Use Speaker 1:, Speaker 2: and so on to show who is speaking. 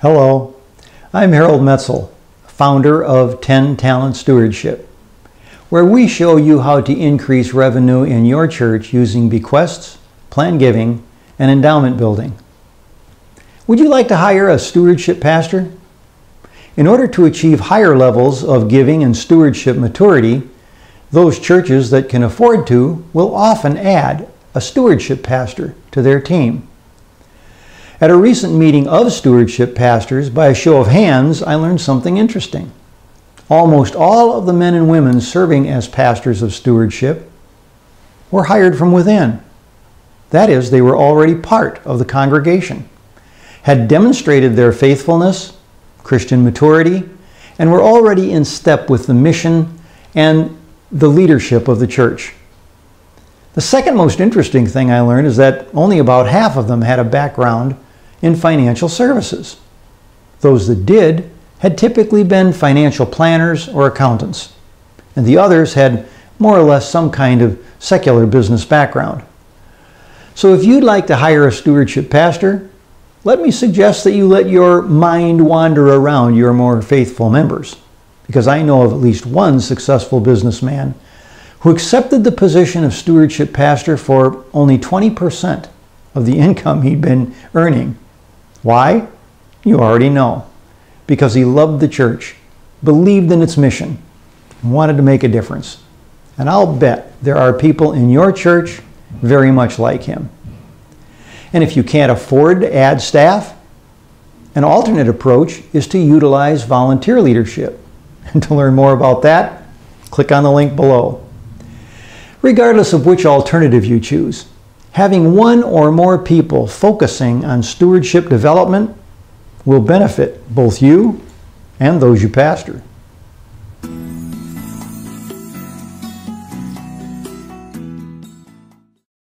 Speaker 1: Hello, I'm Harold Metzl, founder of 10 Talent Stewardship, where we show you how to increase revenue in your church using bequests, planned giving, and endowment building. Would you like to hire a stewardship pastor? In order to achieve higher levels of giving and stewardship maturity, those churches that can afford to will often add a stewardship pastor to their team. At a recent meeting of stewardship pastors, by a show of hands, I learned something interesting. Almost all of the men and women serving as pastors of stewardship were hired from within. That is, they were already part of the congregation, had demonstrated their faithfulness, Christian maturity, and were already in step with the mission and the leadership of the church. The second most interesting thing I learned is that only about half of them had a background in financial services. Those that did had typically been financial planners or accountants, and the others had more or less some kind of secular business background. So if you'd like to hire a stewardship pastor, let me suggest that you let your mind wander around your more faithful members, because I know of at least one successful businessman who accepted the position of stewardship pastor for only 20% of the income he'd been earning. Why? You already know. Because he loved the church, believed in its mission, and wanted to make a difference. And I'll bet there are people in your church very much like him. And if you can't afford to add staff, an alternate approach is to utilize volunteer leadership. And to learn more about that, click on the link below. Regardless of which alternative you choose, having one or more people focusing on stewardship development will benefit both you and those you pastor.